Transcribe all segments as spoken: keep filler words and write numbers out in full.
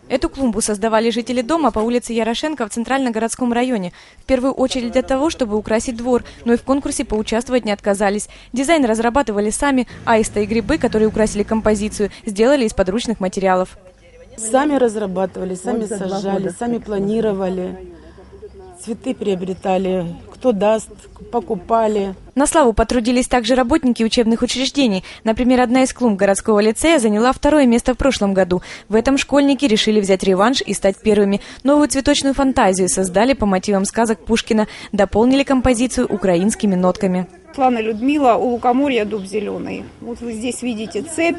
Эту клумбу создавали жители дома по улице Ярошенко в Центральногородском районе. В первую очередь для того, чтобы украсить двор, но и в конкурсе поучаствовать не отказались. Дизайн разрабатывали сами, аиста и грибы, которые украсили композицию, сделали из подручных материалов. Сами разрабатывали, сами сажали, сами планировали, цветы приобретали, кто даст, покупали. На славу потрудились также работники учебных учреждений. Например, одна из клумб городского лицея заняла второе место в прошлом году. В этом школьники решили взять реванш и стать первыми. Новую цветочную фантазию создали по мотивам сказок Пушкина, дополнили композицию украинскими нотками. Светлана Людмила, у лукоморья дуб зеленый. Вот вы здесь видите цепь,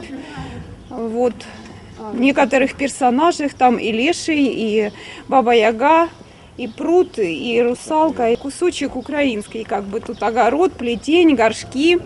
вот некоторых персонажей, там и леший, и баба-яга, и пруд, и русалка, и кусочек украинский, как бы тут огород, плетень, горшки,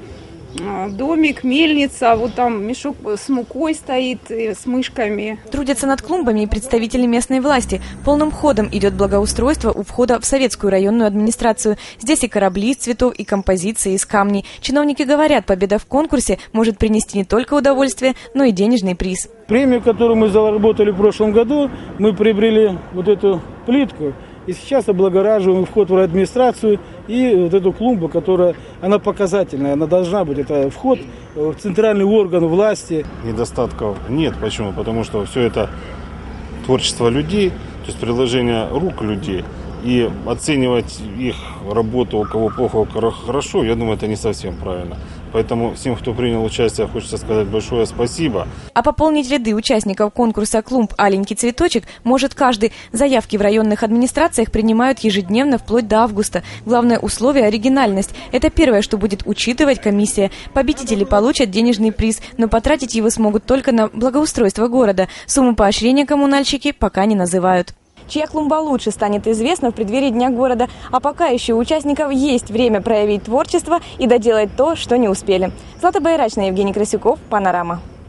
домик, мельница, вот там мешок с мукой стоит, с мышками. Трудятся над клумбами и представители местной власти. Полным ходом идет благоустройство у входа в советскую районную администрацию. Здесь и корабли из цветов, и композиции из камней. Чиновники говорят, победа в конкурсе может принести не только удовольствие, но и денежный приз. Премию, которую мы заработали в прошлом году, мы приобрели вот эту плитку. И сейчас облагораживаем вход в администрацию и вот эту клумбу, которая, она показательная, она должна быть. Это вход в центральный орган власти. Недостатков нет. Почему? Потому что все это творчество людей, то есть приложение рук людей. И оценивать их работу, у кого плохо, у кого хорошо, я думаю, это не совсем правильно. Поэтому всем, кто принял участие, хочется сказать большое спасибо. А пополнить ряды участников конкурса «Клумб. Аленький цветочек» может каждый. Заявки в районных администрациях принимают ежедневно вплоть до августа. Главное условие – оригинальность. Это первое, что будет учитывать комиссия. Победители получат денежный приз, но потратить его смогут только на благоустройство города. Сумму поощрения коммунальщики пока не называют. Чья клумба лучше, станет известно в преддверии Дня города. А пока еще у участников есть время проявить творчество и доделать то, что не успели. Злата Байрачна, Евгений Красюков, Панорама.